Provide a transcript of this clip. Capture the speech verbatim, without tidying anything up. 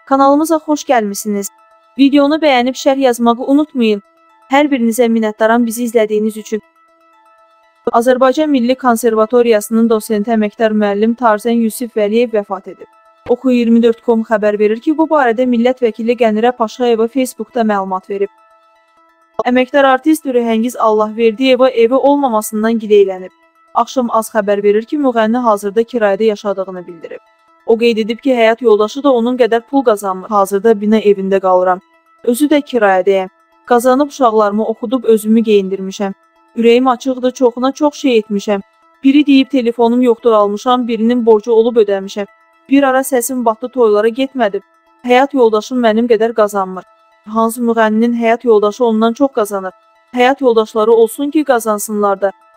Kanalımıza xoş gəlmisiniz. Videonu bəyənib şərh yazmağı unutmayın. Hər birinizə minnətdaram bizi izlədiyiniz üçün. Azərbaycan Milli Konservatoriyasının dosenti əməkdar müəllim Tarzən Yusif Vəliyev vəfat edib. Oxu iyirmi dörd nöqtə com xəbər verir ki, bu barədə millət vəkili Qənirə Paşayeva Facebookda məlumat verib. Əməkdar artist Ürəhəngiz Allahverdiyeva evi olmamasından gileylənib. Axşam Az xəbər verir ki, müğənni hazırda kirayədə yaşadığını bildirib. O qeyd edib ki, həyat yoldaşı da onun qədər pul qazanmır. Hazırda bina evində qalıram. Özü də kirayədəyəm. Qazanıb uşaqlarımı oxudub özümü geyindirmişəm. Ürəyim açıqdır, çoxuna çox şey etmişəm. Biri deyib telefonum yoxdur almışam, birinin borcu olub ödəmişəm. Bir ara səsim batdı, toylara getmədim. Həyat yoldaşım mənim qədər qazanmır. Hansı müğənninin həyat yoldaşı ondan çox qazanır. Həyat yoldaşları olsun ki, qazansınlar da.